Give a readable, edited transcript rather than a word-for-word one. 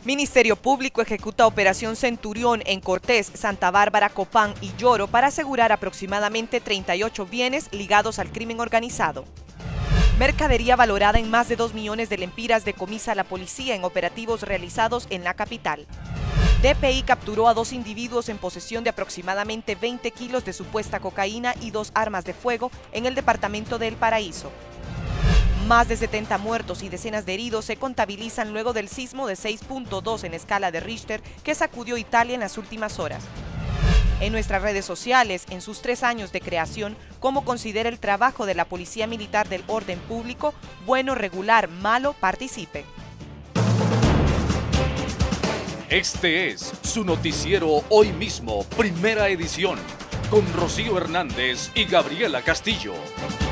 Ministerio Público ejecuta Operación Centurión en Cortés, Santa Bárbara, Copán y Lloro para asegurar aproximadamente 38 bienes ligados al crimen organizado. Mercadería valorada en más de 2 millones de lempiras decomisa la policía en operativos realizados en la capital. DPI capturó a 2 individuos en posesión de aproximadamente 20 kilos de supuesta cocaína y 2 armas de fuego en el departamento de El Paraíso. Más de 70 muertos y decenas de heridos se contabilizan luego del sismo de 6.2 en escala de Richter que sacudió Italia en las últimas horas. En nuestras redes sociales, en sus 3 años de creación, ¿cómo considera el trabajo de la Policía Militar del Orden Público? Bueno, regular, malo, participe. Este es su noticiero Hoy Mismo, primera edición, con Rocío Hernández y Gabriela Castillo.